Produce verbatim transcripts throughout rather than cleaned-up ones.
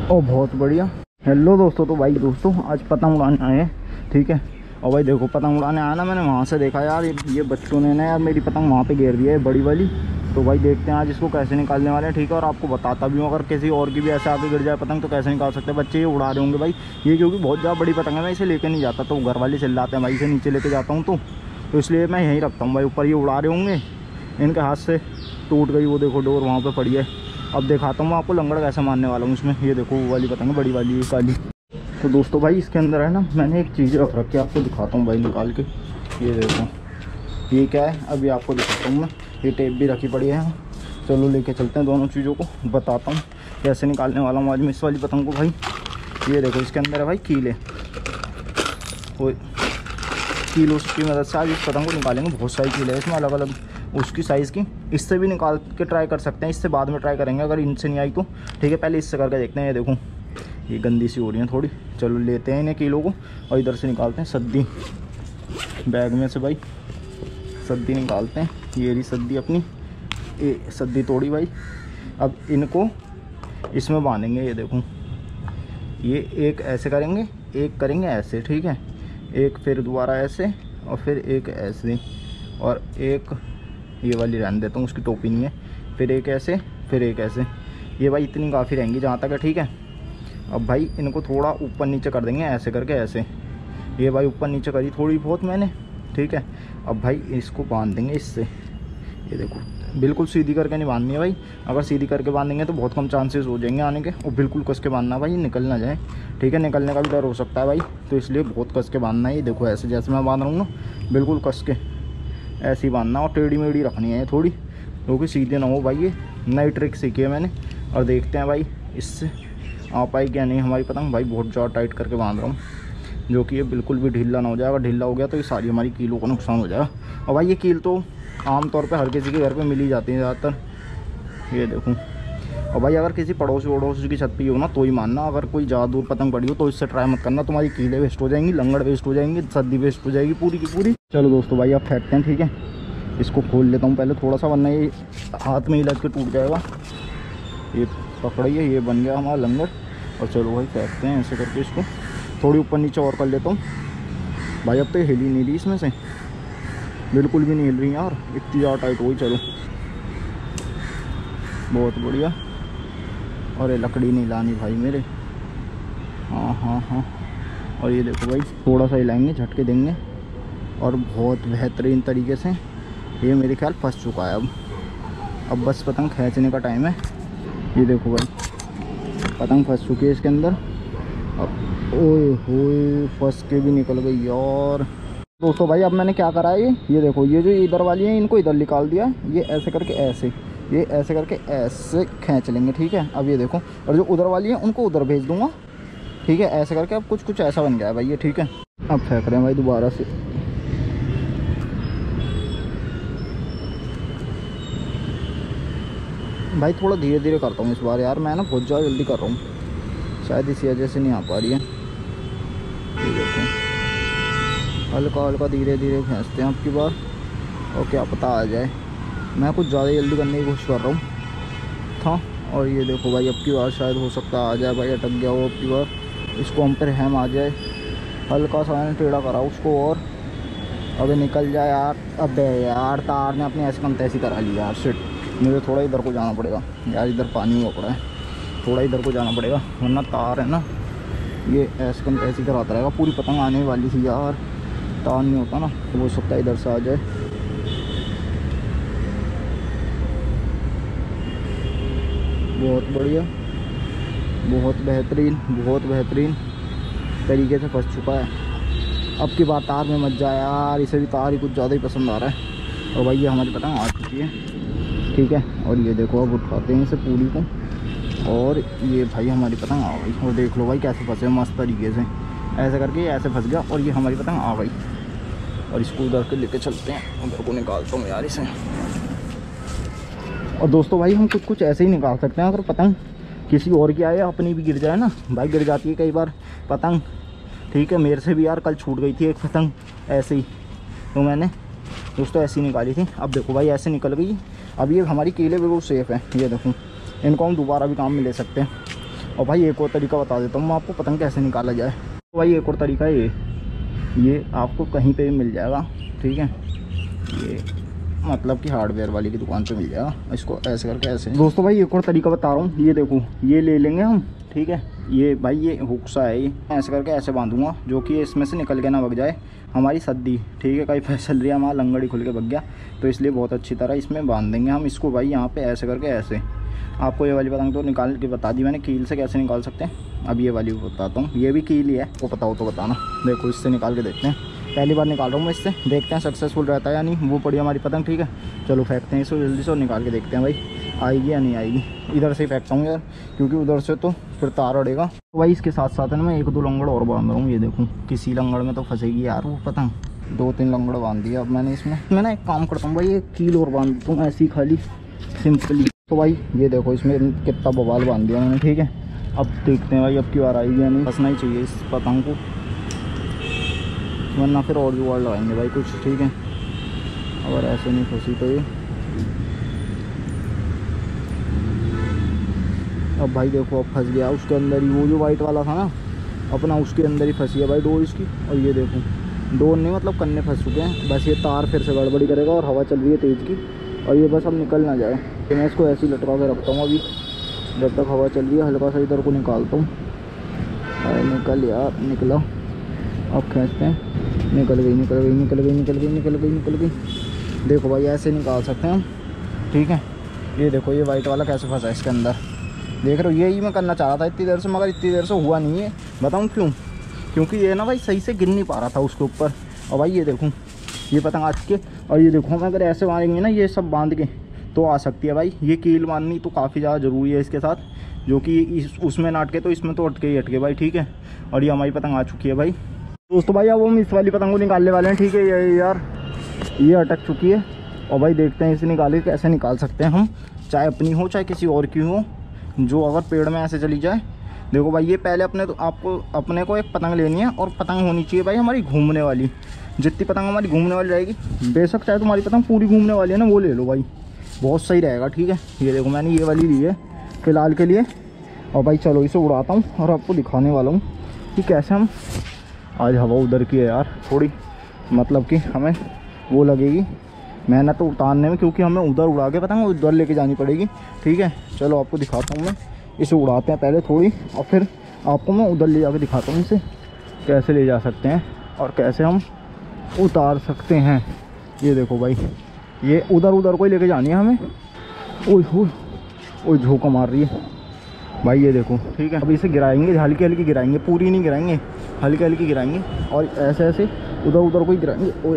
ओ बहुत बढ़िया। हेलो दोस्तों, तो भाई दोस्तों आज पतंग उड़ाने आए हैं, ठीक है। और भाई देखो पतंग उड़ाने आया ना, मैंने वहाँ से देखा यार ये, ये बच्चों ने ना यार मेरी पतंग वहाँ पे घेर दी है बड़ी वाली। तो भाई देखते हैं आज इसको कैसे निकालने वाले हैं, ठीक है। और आपको बताता भी हूँ अगर किसी और की भी ऐसे आके गिर जाए पतंग तो कैसे निकाल सकते हैं। बच्चे ये उड़ा रहे होंगे भाई, ये क्योंकि बहुत ज़्यादा बड़ी पतंग है, मैं इसे लेके नहीं जाता। तो घर वाले चिल्लाते हैं भाई इसे नीचे लेके जाता हूँ, तो, तो इसलिए मैं यहीं रखता हूँ भाई। ऊपर ये उड़ा रहे होंगे, इनके हाथ से टूट गई, वो देखो डोर वहाँ पर पड़ी है। अब दिखाता हूँ आपको लंगड़ कैसे मारने वाला हूँ इसमें। ये देखो वो वाली पतंग है बड़ी वाली, ये काली। तो दोस्तों भाई इसके अंदर है ना, मैंने एक चीज़ रख रखी है, आपको दिखाता हूँ भाई निकाल के। ये देखो ये क्या है, अभी आपको दिखाता हूँ मैं। ये टेप भी रखी पड़ी है, चलो लेके चलते हैं। दोनों चीज़ों को बताता हूँ कैसे निकालने वाला हूँ आज मैं इस वाली पतंग को भाई। ये देखो इसके अंदर है भाई कीले, वो कीलों की मदद से आज इस पतंग को निकालेंगे। बहुत सारी कीले है इसमें अलग अलग उसकी साइज़ की। इससे भी निकाल के ट्राई कर सकते हैं, इससे बाद में ट्राई करेंगे अगर इनसे नहीं आई तो, ठीक है। पहले इससे करके देखते हैं। ये देखो ये गंदी सी हो रही है थोड़ी। चलो लेते हैं इन्हें कीलों को और इधर से निकालते हैं सद्दी बैग में से भाई। सद्दी निकालते हैं, ये रही सद्दी अपनी, ये सद्दी तोड़ी भाई। अब इनको इसमें बांधेंगे। ये देखो ये एक ऐसे करेंगे, एक करेंगे ऐसे, ठीक है। एक फिर दोबारा ऐसे और फिर एक ऐसे, और एक ये वाली रहने देता हूँ, उसकी टोपी नहीं है। फिर एक ऐसे, फिर एक ऐसे। ये भाई इतनी काफ़ी रहेंगी जहाँ तक है, ठीक है। अब भाई इनको थोड़ा ऊपर नीचे कर देंगे ऐसे करके, ऐसे। ये भाई ऊपर नीचे करी थोड़ी बहुत मैंने, ठीक है। अब भाई इसको बांध देंगे इससे। ये देखो बिल्कुल सीधी करके नहीं बांधनी है भाई, अगर सीधी करके बांधेंगे तो बहुत कम चांसेस हो जाएंगे आने के। और बिल्कुल कस के बांधना भाई, निकल ना जाए, ठीक है। निकलने का भी डर हो सकता है भाई, तो इसलिए बहुत कस के बांधना है। ये देखो ऐसे जैसे मैं बांध रहा हूँ ना, बिल्कुल कस के ऐसे ही बांधना। और टेढ़ी मेढ़ी रखनी है थोड़ी, क्योंकि सीधे ना हो भाई। ये नई ट्रिक सीखी है मैंने, और देखते हैं भाई इससे आ पाई क्या नहीं हमारी पतंग। भाई बहुत ज़्यादा टाइट करके बांध रहा हूँ, जो कि ये बिल्कुल भी ढीला ना हो जाएगा। ढीला हो गया तो ये सारी हमारी कीलों को नुकसान हो जाएगा। और भाई ये कील तो आमतौर पे हर किसी के घर पे मिल ही जाती है ज़्यादातर। ये देखूँ। और भाई अगर किसी पड़ोसी वड़ोसी की छत पे हो ना तो ही मानना, अगर कोई ज़्यादा दूर पतंग पड़ी हो तो इससे ट्राई मत करना, तुम्हारी कीलें वेस्ट हो जाएंगी, लंगड़ वेस्ट हो जाएंगी, सद्दी वेस्ट हो जाएगी पूरी की पूरी। चलो दोस्तों भाई अब फेंकते हैं, ठीक है। इसको खोल लेता हूँ पहले थोड़ा सा, वरना ये हाथ में ही लग के टूट जाएगा। ये पकड़िए, ये बन गया हमारा लंगड़। और चलो भाई फेंकते हैं ऐसे करके इसको, थोड़ी ऊपर नीचे और कर लेता हूँ भाई। अब तो हिल ही नहीं रही इसमें से, बिल्कुल भी नहीं हिल रही यार, इतनी ज़्यादा टाइट हो गई। चलो बहुत बढ़िया। और ये लकड़ी नहीं लानी भाई मेरे, हाँ हाँ हाँ। और ये देखो भाई थोड़ा सा हिलाएंगे, झटके देंगे, और बहुत बेहतरीन तरीके से ये मेरे ख्याल फंस चुका है। अब अब बस पतंग खींचने का टाइम है। ये देखो भाई पतंग फंस चुकी है इसके अंदर। अब ओए होए फंस के भी निकल गई यार। दोस्तों भाई अब मैंने क्या करा है, ये ये देखो ये जो इधर वाली है इनको इधर निकाल दिया। ये ऐसे करके ऐसे, ये ऐसे करके ऐसे खींच लेंगे, ठीक है। अब ये देखो, और जो उधर वाली है उनको उधर भेज दूंगा, ठीक है। ऐसे करके अब कुछ कुछ ऐसा बन गया है भाई ये, ठीक है। अब फेंक रहे हैं भाई दोबारा से। भाई थोड़ा धीरे धीरे करता हूँ इस बार यार, मैं ना बहुत ज़्यादा जल्दी कर रहा हूँ, शायद इसी वजह से नहीं आ पा रही है। ये देखो हल्का हल्का धीरे धीरे खींचते हैं आपकी बार, और क्या पता आ जाए। मैं कुछ ज़्यादा जल्दी करने की कोशिश कर रहा हूँ था। और ये देखो भाई अब की बार शायद हो सकता आ जाए भाई, अटक गया हो अब की बार, इसको हम पर हैम आ जाए। हल्का सा मैंने टेढ़ा करा उसको, और अबे निकल जाए यार। अबे यार तार ने अपने ऐसे कम तैसी करा लिया यार, शिट। मुझे थोड़ा इधर को जाना पड़ेगा यार, इधर पानी हुआ पड़ा है, थोड़ा इधर को जाना पड़ेगा, वरना तार है ना ये ऐसे कम तैसी कराता रहेगा। पूरी पतंग आने वाली थी यार, तार नहीं होता ना तो हो सकता है इधर से आ जाए। बहुत बढ़िया, बहुत बेहतरीन, बहुत बेहतरीन तरीके से फंस चुका है। अब की बार तार में मत जाए यार, इसे भी तार ही कुछ ज़्यादा ही पसंद आ रहा है। और भाई ये हमारी पतंग आ चुकी है, ठीक है। और ये देखो अब उठाते हैं इसे पूरी को, और ये भाई हमारी पतंग आ गई। और देख लो भाई कैसे फंसे मस्त तरीके से, ऐसे करके ऐसे फंस गया, और ये हमारी पतंग आ गई। और इसको उधर के लेके चलते हैं, उधर को निकालता हूँ यार इसे। और दोस्तों भाई हम कुछ कुछ ऐसे ही निकाल सकते हैं, अगर पतंग किसी और की आए अपनी भी गिर जाए ना भाई, गिर जाती है कई बार पतंग, ठीक है। मेरे से भी यार कल छूट गई थी एक पतंग ऐसे ही, तो मैंने दोस्तों ऐसी निकाली थी। अब देखो भाई ऐसे निकल गई। अब ये हमारी कीले बिल्कुल सेफ़ है, ये देखो इनको हम दोबारा भी काम में ले सकते हैं। और भाई एक और तरीका बता देता हूँ मैं आपको पतंग कैसे निकाला जाए। तो भाई एक और तरीका है ये ये आपको कहीं पे भी मिल जाएगा, ठीक है। ये मतलब कि हार्डवेयर वाली की दुकान पे मिल जाएगा। इसको ऐसे करके ऐसे दोस्तों भाई एक और तरीका बता रहा हूँ। ये देखो ये ले लेंगे हम, ठीक है। ये भाई ये हुक्सा है, ये ऐसे करके ऐसे बांधूंगा जो कि इसमें से निकल के ना बग जाए हमारी सद्दी, ठीक है। कहीं फैसल रही है हमारा लंगड़ी खुल के बग गया, तो इसलिए बहुत अच्छी तरह इसमें बांध देंगे हम इसको भाई यहाँ पे ऐसे करके ऐसे। आपको ये वाली पतंग तो निकाल के बता दी मैंने कील से कैसे निकाल सकते हैं। अब ये वाली बताता हूँ, ये भी कील ही है, वो बताओ तो बताना। देखो इससे निकाल के देखते हैं, पहली बार निकाल रहा हूँ मैं इससे, देखते हैं सक्सेसफुल रहता है या नहीं। वो पड़ी हमारी पतंग, ठीक है। चलो फेंकते हैं इसको जल्दी से और निकाल के देखते हैं भाई आएगी या नहीं आएगी। इधर से ही फेंकता हूँ यार, क्योंकि उधर से तो फिर तार अड़ेगा। तो भाई इसके साथ साथ है ना मैं एक दो लंगड़ और बांध रहा हूँ। ये देखूँ किसी लंगड़ में तो फंसेगी यार वो पतंग। दो तीन लंगड़ बांध दिया अब मैंने इसमें। मैं ना एक काम करता हूँ भाई, एक कील और बांध दूँ ऐसी खाली सिंपली। तो भाई ये देखो इसमें कितना बवाल बांध दिया मैंने, ठीक है। अब देखते हैं भाई अब की बार आएगी या नहीं। फंसना ही चाहिए इस पतंग को, वरना फिर और जुगाड़ लगाएंगे भाई कुछ, ठीक है। अगर ऐसे नहीं फंसी तो ये अब भाई देखो अब फंस गया उसके अंदर ही। वो जो वाइट वाला था ना अपना, उसके अंदर ही फंसी है भाई डोर इसकी। और ये देखो डोर नहीं मतलब कन्ने फंस चुके हैं। बस ये तार फिर से गड़बड़ी करेगा और हवा चल रही है तेज़ की, और ये बस अब निकल ना जाए। तो मैं इसको ऐसे ही लटका के रखता हूँ अभी, जब तक हवा चल रही है। हल्का सा इधर को निकालता हूँ, निकल यार निकला। अब खींचते हैं, निकल गई निकल गई निकल गई निकल गई निकल गई निकल गई। देखो भाई ऐसे निकाल सकते हैं हम, ठीक है। ये देखो ये वाइट वाला कैसे फंसा है इसके अंदर, देख रहे हो। यही मैं करना चाह रहा था इतनी देर से, मगर इतनी देर से हुआ नहीं है। बताऊँ क्यों? क्योंकि ये ना भाई सही से गिर नहीं पा रहा था उसके ऊपर। और भाई ये देखूँ ये पतंग आ चुकी है। और ये देखो हम अगर ऐसे मारेंगे ना ये सब बांध के तो आ सकती है भाई। ये कील मारनी तो काफ़ी ज़्यादा ज़रूरी है इसके साथ, जो कि इस उसमें ना अटके तो इसमें तो अटके ही अटके भाई, ठीक है। और ये हमारी पतंग आ चुकी है भाई। दोस्तों भाई अब हम इस वाली पतंग को निकालने वाले हैं, ठीक है। ये यार ये अटक चुकी है, और भाई देखते हैं इसे निकाले कैसे निकाल सकते हैं हम, चाहे अपनी हो चाहे किसी और की हो, जो अगर पेड़ में ऐसे चली जाए। देखो भाई ये पहले अपने तो आपको अपने को एक पतंग लेनी है, और पतंग होनी चाहिए भाई हमारी घूमने वाली। जितनी पतंग हमारी घूमने वाली रहेगी, बेशक चाहे तुम्हारी पतंग पूरी घूमने वाली है ना, वो ले लो भाई, बहुत सही रहेगा, ठीक है। ये देखो मैंने ये वाली ली है फ़िलहाल के लिए। और भाई चलो इसे उड़ाता हूँ और आपको दिखाने वाला हूँ कि कैसे हम। आज हवा उधर की है यार थोड़ी, मतलब कि हमें वो लगेगी मेहनत तो उतारने में, क्योंकि हमें उधर उड़ा के पतंग उधर लेके जानी पड़ेगी, ठीक है। चलो आपको दिखाता हूँ मैं, इसे उड़ाते हैं पहले थोड़ी, और फिर आपको मैं उधर ले जाकर दिखाता हूँ इसे कैसे ले जा सकते हैं और कैसे हम उतार सकते हैं। ये देखो भाई ये उधर उधर को ही लेके जानी है हमें। ओह ओह ओह झोंका मार रही है भाई, ये देखो, ठीक है। अब इसे गिराएंगे, हल्की हल्की गिराएंगे, पूरी नहीं गिराएंगे, हल्की हल्की गिराएंगे, और ऐसे ऐसे उधर उधर को ही गिराएंगे। ओए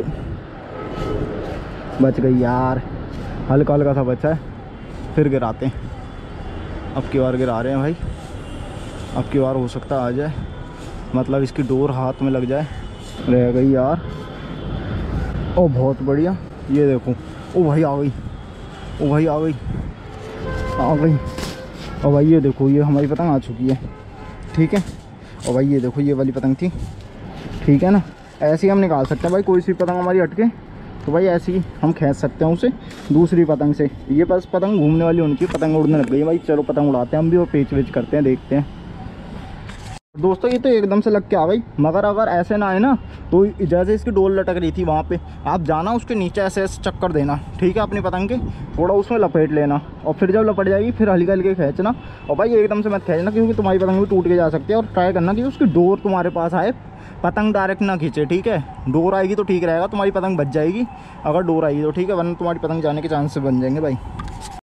बच गई यार, हल्का हल्का सा बचा है, फिर गिराते हैं। अब की बार गिरा रहे हैं भाई, अब की बार हो सकता आ जाए, मतलब इसकी डोर हाथ में लग जाए। रह गई यार, ओ बहुत बढ़िया। ये देखो, ओ भाई आ गई, ओ भाई आ गई आ गई और भाई ये देखो ये हमारी पतंग आ चुकी है, ठीक है। और भाई ये देखो ये वाली पतंग थी, ठीक है ना। ऐसे ही हम निकाल सकते हैं भाई, कोई सी पतंग हमारी अटके तो भाई ऐसे ही हम खींच सकते हैं उसे दूसरी पतंग से। ये बस पतंग घूमने वाली होनी चाहिए, पतंग उड़ने लग गई है भाई। चलो पतंग उड़ाते हैं हम भी, और पेच वेच करते हैं, देखते हैं। दोस्तों ये तो एकदम से लग के आ गई, मगर अगर ऐसे ना आए ना तो जैसे इसकी डोल लटक रही थी वहाँ पे, आप जाना उसके नीचे ऐसे ऐसे चक्कर देना, ठीक है, अपनी पतंग के थोड़ा उसमें लपेट लेना, और फिर जब लपट जाएगी फिर हल्के हल्के खींचना। और भाई एकदम से मत खींचना, क्योंकि तुम्हारी पतंग भी टूट के जा सकती है। और ट्राई करना कि उसकी डोर तुम्हारे पास आए, पतंग डायरेक्ट ना खींचे, ठीक है। डोर आएगी तो ठीक रहेगा, तुम्हारी पतंग बच जाएगी अगर डोर आएगी तो, ठीक है, वरना तुम्हारी पतंग जाने के चांसेस बन जाएंगे भाई।